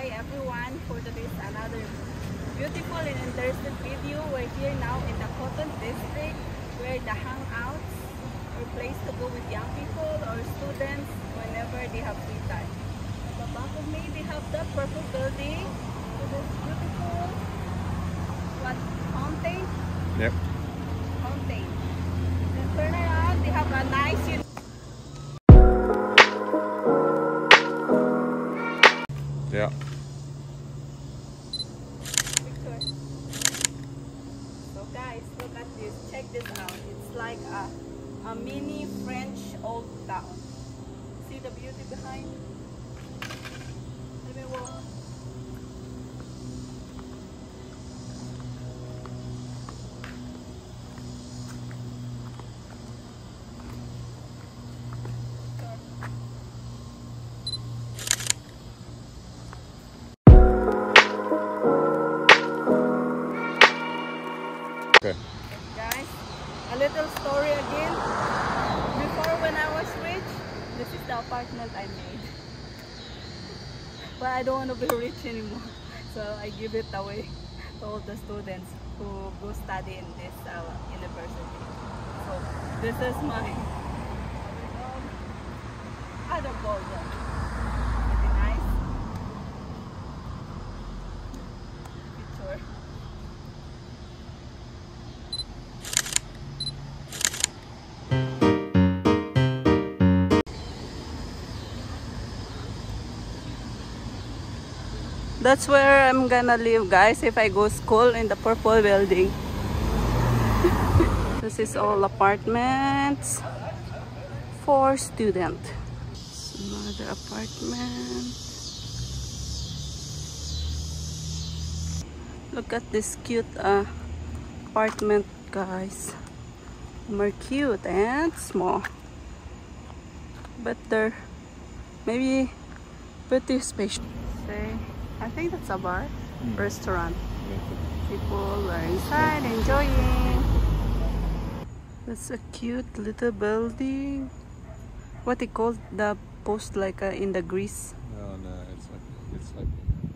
Hi everyone, for today's another beautiful and interesting video. We're here now in the Cotton District where the hangouts or place to go with young people or students whenever they have free time. At the back of me, they have the purple building with this beautiful fountain. Yep. Fountain. Then turn around, they have a nice Yeah. picture. So guys, look at this. Check this out. It's like a mini French old town. See the beauty behind? Let me walk. Okay. Guys, a little story again. Before, when I was rich, this is the apartment I made. But I don't want to be rich anymore, so I give it away to all the students who go study in this university. So this is my other ballroom. Pretty nice picture. That's where I'm gonna live, guys, if I go school in the purple building. This is all apartments for students. Another apartment. Look at this cute apartment, guys. More cute and small, but they're maybe pretty spacious. I think that's a bar, restaurant. People are inside enjoying. That's a cute little building. What they call the post, like in the Greece? No, it's like